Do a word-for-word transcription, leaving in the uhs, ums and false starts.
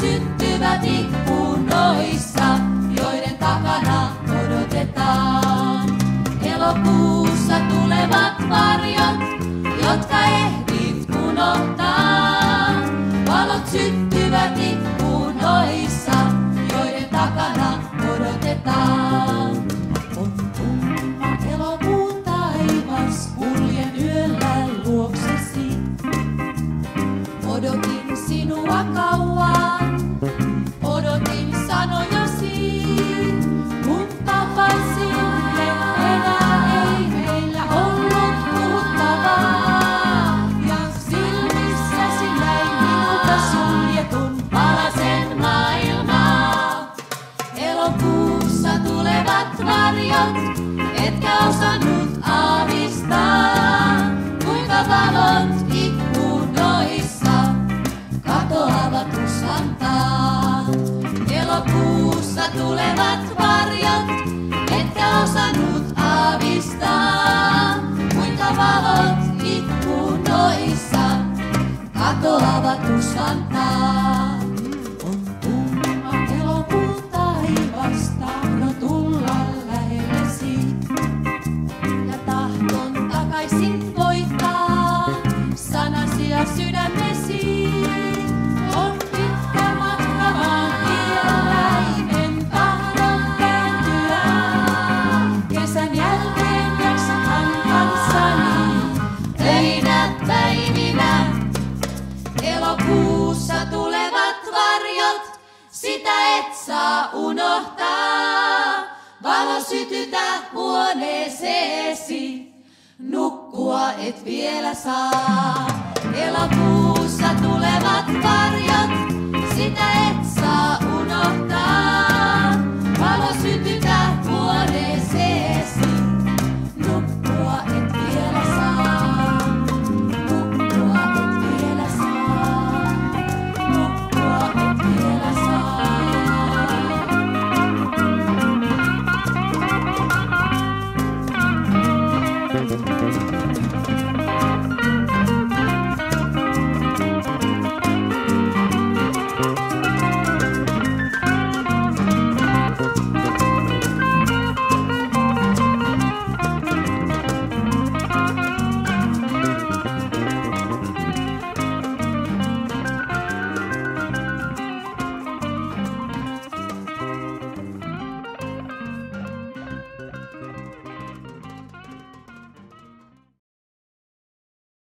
syttyvät ikkunoissa, joiden takana odotetaan. Elokuussa tulevat varjot, jotka ehdit unohtaa. Valot syttyvät ikkunoissa, joiden takana odotetaan. On tumma elokuun taivas, kuljen yöllä luoksesi. Odotin sinua kauan, odotin sanojasi, kun tapasin enää ei meillä ollut puhuttavaa. Ja silmissäsi näin minulta suljetun palasen maailmaa. Elokuussa tulevat varjot, etkä osannut aavistaa, kuinka valot ikkunoissa katoavat usantaa. Elokuussa tulevat varjot, etkä osannut aavistaa, kuinka valot ikkunoissa katoavat usantaa. On tumma elokuun taivas, tahdo tulla lähellesi. Ja tahton takaisin voittaa sanasi ja sydämesi. On pitkä matka vaan vielä, en tahdon kääntyä. Kesän jälkeen jaksahan kanssani töinä päivinä. Elokuussa tulevat varjot, sitä et saa unohtaa. Valo sytytä huoneeseesi, nukkua et vielä saa. Elokuussa tulevat varjot, sitä et saa unohtaa. Valo sytytä huoneeseesi, nukkua et vielä saa. Nukkua et vielä saa. Nukkua et vielä saa.